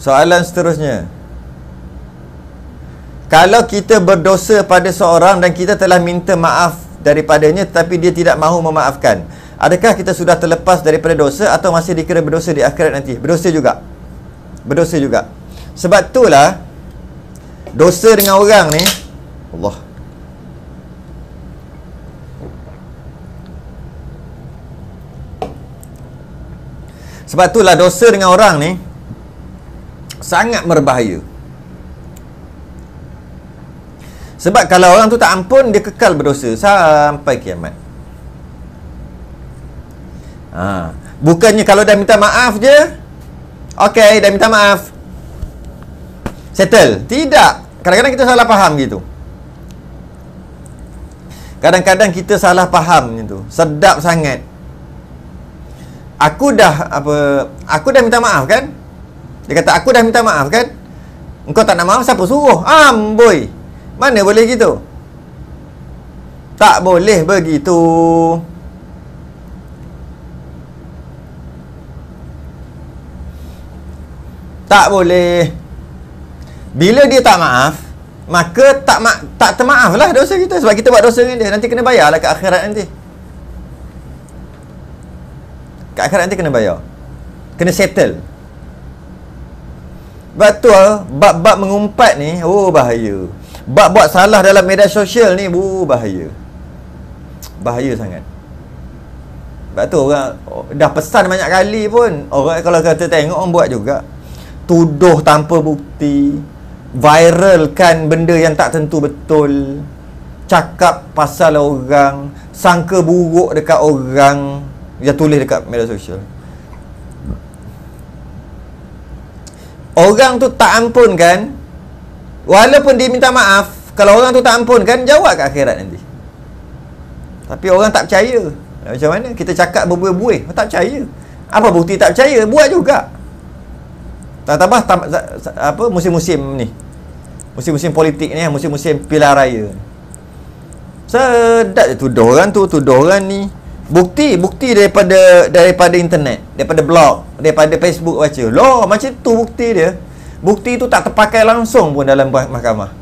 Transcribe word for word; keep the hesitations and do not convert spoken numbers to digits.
Soalan seterusnya. Kalau kita berdosa pada seorang dan kita telah minta maaf daripadanya tetapi dia tidak mahu memaafkan, adakah kita sudah terlepas daripada dosa atau masih dikira berdosa di akhirat nanti? Berdosa juga. Berdosa juga. Sebab itulah dosa dengan orang ni, Allah. Sebab itulah dosa dengan orang ni sangat berbahaya. Sebab kalau orang tu tak ampun, dia kekal berdosa sampai kiamat. Ha. Bukannya kalau dah minta maaf je, okey, dah minta maaf, settle. Tidak. Kadang-kadang kita salah faham gitu. Kadang-kadang kita salah faham gitu. Sedap sangat. Aku dah apa? Aku dah minta maaf kan? Dia kata aku dah minta maaf kan? Engkau tak nak maaf, siapa suruh? Amboi. Mana boleh gitu? Tak boleh begitu. Tak boleh. Bila dia tak maaf, maka tak ma- tak termaaf lah dosa kita. Sebab kita buat dosa dengan dia, nanti kena bayar lah ke akhirat nanti. Ke akhirat nanti kena bayar. Kena settle. Betul. Bab-bab mengumpat ni, oh bahaya. Bab buat salah dalam media sosial ni, oh bahaya. Bahaya sangat. Sebab tu orang oh, dah pesan banyak kali pun, orang kalau kata tengok, orang buat juga. Tuduh tanpa bukti, viralkan benda yang tak tentu betul, cakap pasal orang, sangka buruk dekat orang yang tulis dekat media sosial. Orang tu tak ampun kan, walaupun dia minta maaf, kalau orang tu tak ampun kan, jawab kat akhirat nanti. Tapi orang tak percaya. Macam mana? Kita cakap berbuih-buih, tak percaya. Apa bukti tak percaya? Buat juga. Tambah tam, apa musim-musim ni, musim-musim politik ni, musim-musim pilihan raya. Sedap je tuduh orang tu, tuduh orang ni. Bukti, bukti daripada daripada internet, daripada blog, daripada Facebook baca. Loh, macam tu bukti dia. Bukti tu tak terpakai langsung pun dalam mahkamah.